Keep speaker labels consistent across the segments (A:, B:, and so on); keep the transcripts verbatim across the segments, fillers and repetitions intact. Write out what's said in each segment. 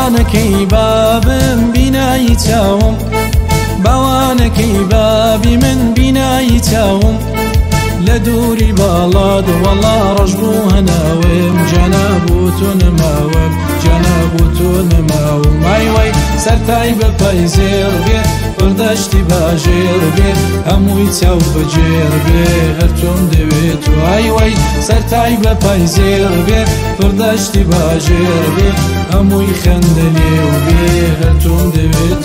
A: باوانەکەی بابم بینایی چاوم باوانەکەی بابی من بینایی چاوم لە دووری باڵات وەڵا ڕەش بوو هەناوێم جانا بوو تۆ نەماوەم جانا بوو تۆ نەماوم مایوەی سەرتای بەپای زێر بێ پڕدەشتی باژێر بێ هەمووی چاو بەجێر بێ هەر تۆم دەوێت وایوەی سەرتای بەپای زێر بێ پڕدەشتی باژێر بێ هەمووی خەندە لێو بێ هەر تۆم دەوێت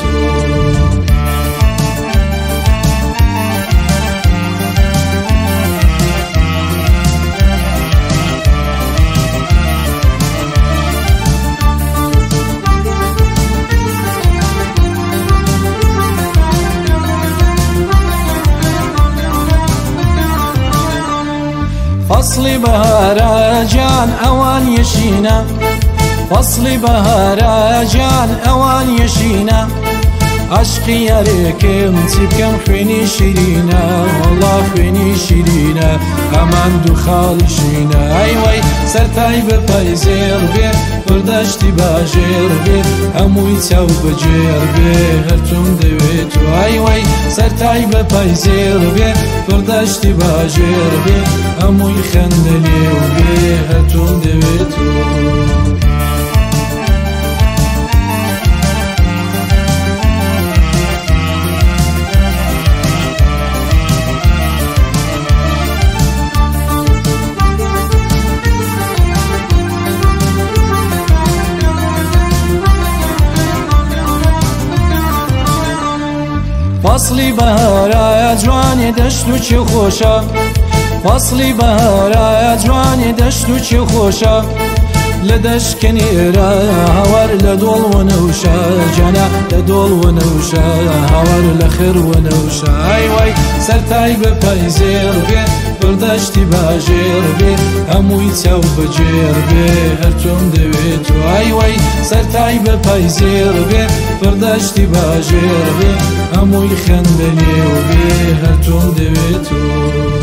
A: فصلی بەهارە جان ئەوان یەشینە فصلی بەهارە جان ئەوان یەشینە عشقی یارێکم چی بکەم خوێنی شیرینە وەڵا خوێنی شیرینە هەمان دوو خاڵی شینە ئەیوەی سەرتای بەپای زێر بێ پڕدەشتی باژێر بێ هەمووی چاو بەجێر بێ هەر تۆم دەوێت ئەیوەی سەرتای بەپای زێر بێ پڕدەشتی باژێر بێ هەمووی خەندە لێو بێ هەر تۆم دەوێت فصلی بەهارە جوانی دەشت و چی خۆشە فصلی بەهارە جوانی دەشت و چی خۆشە لە دەشکەنێرە هەوار لە دۆڵ و نەوشە جانا لە دۆڵ و نەوشە هەوار لە خێر و نەوشە ئەیوەی سەرتای بەپای زێر بێ پڕدەشتی باژێر بێ هەمووی چاو بەجێر بێ هەر تۆم دەوێت ئەیوەی سەرتای بەپای زێر بێ پڕدەشتی باژێر بێ هەمووی خەندە لێو بێ هەر تۆم دەوێت